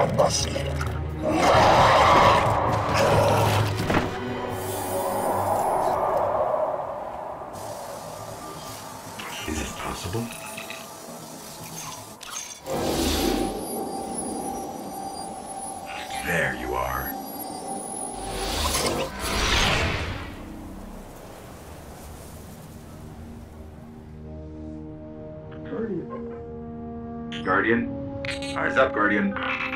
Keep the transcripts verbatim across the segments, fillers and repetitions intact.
Is it possible? There you are. Guardian. Guardian? Eyes up, Guardian.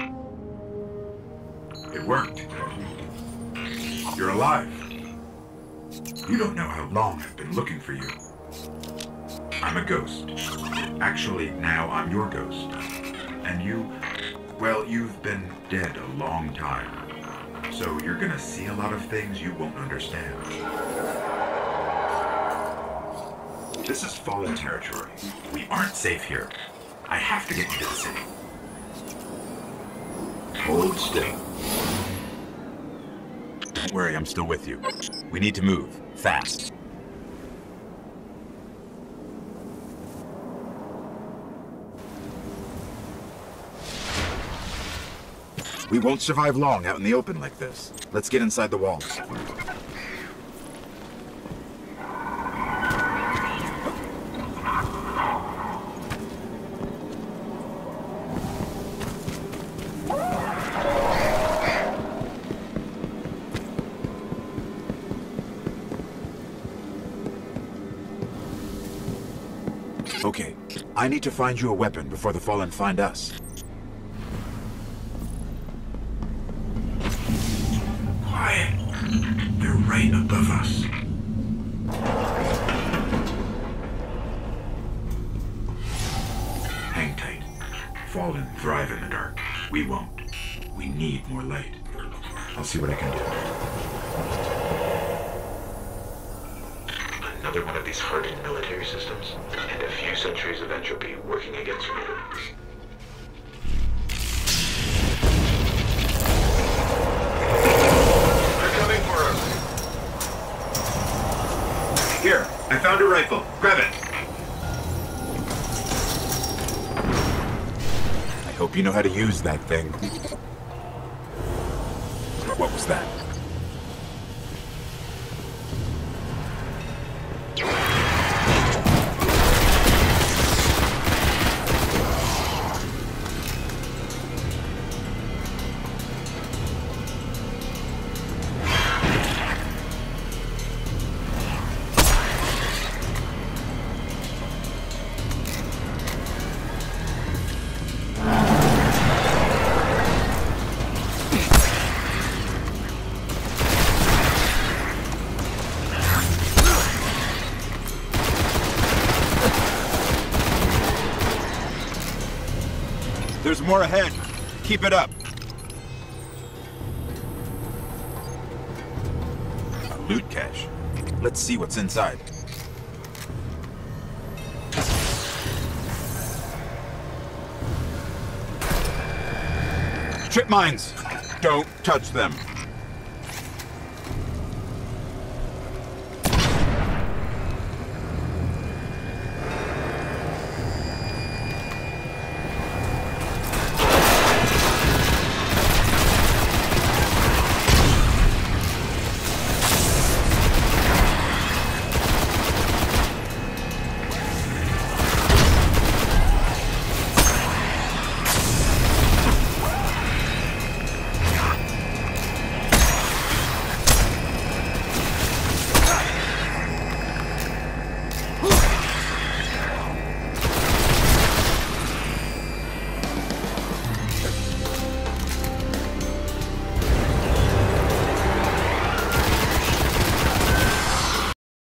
It worked. You're alive. You don't know how long I've been looking for you. I'm a ghost. Actually, now I'm your ghost. And you, well, you've been dead a long time. So you're gonna see a lot of things you won't understand. This is Fallen territory. We aren't safe here. I have to get you to the city. Hold still. Don't worry, I'm still with you. We need to move, fast. We won't survive long out in the open like this. Let's get inside the walls. Okay, I need to find you a weapon before the Fallen find us. Quiet. They're right above us. Hang tight. Fallen thrive in the dark. We won't. We need more light. I'll see what I can do. Another one of these hardened military systems, and a few centuries of entropy working against me. They're coming for us. Here, I found a rifle. Grab it. I hope you know how to use that thing. What was that? There's more ahead. Keep it up. A loot cache. Let's see what's inside. Trip mines. Don't touch them.